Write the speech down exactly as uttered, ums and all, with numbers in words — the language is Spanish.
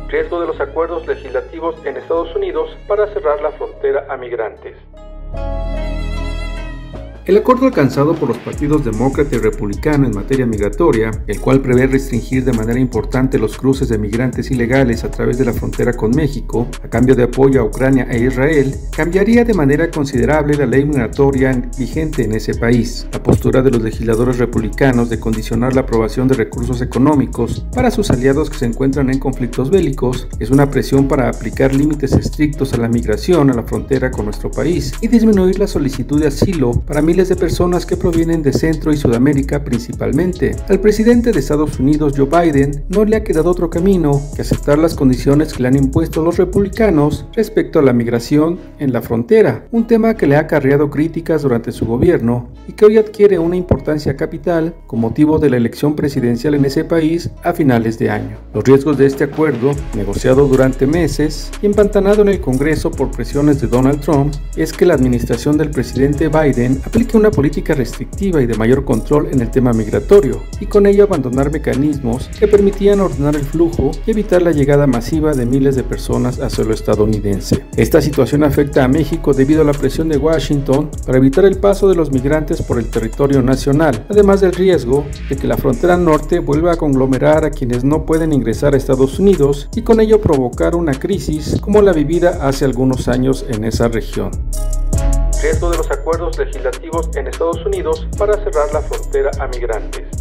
Riesgo de los acuerdos legislativos en Estados Unidos para cerrar la frontera a migrantes. El acuerdo alcanzado por los partidos demócrata y republicano en materia migratoria, el cual prevé restringir de manera importante los cruces de migrantes ilegales a través de la frontera con México, a cambio de apoyo a Ucrania e Israel, cambiaría de manera considerable la ley migratoria vigente en ese país. La postura de los legisladores republicanos de condicionar la aprobación de recursos económicos para sus aliados que se encuentran en conflictos bélicos es una presión para aplicar límites estrictos a la migración a la frontera con nuestro país y disminuir la solicitud de asilo para miles de personas que provienen de Centro y Sudamérica principalmente. Al presidente de Estados Unidos, Joe Biden, no le ha quedado otro camino que aceptar las condiciones que le han impuesto los republicanos respecto a la migración en la frontera, un tema que le ha acarreado críticas durante su gobierno y que hoy adquiere una importancia capital con motivo de la elección presidencial en ese país a finales de año. Los riesgos de este acuerdo, negociado durante meses y empantanado en el Congreso por presiones de Donald Trump, es que la administración del presidente Biden aplique una política restrictiva y de mayor control en el tema migratorio, y con ello abandonar mecanismos que permitían ordenar el flujo y evitar la llegada masiva de miles de personas a suelo estadounidense. Esta situación afecta a México debido a la presión de Washington para evitar el paso de los migrantes por el territorio nacional, además del riesgo de que la frontera norte vuelva a conglomerar a quienes no pueden ingresar a Estados Unidos y con ello provocar una crisis como la vivida hace algunos años en esa región. Riesgo de los acuerdos legislativos en Estados Unidos para cerrar la frontera a migrantes.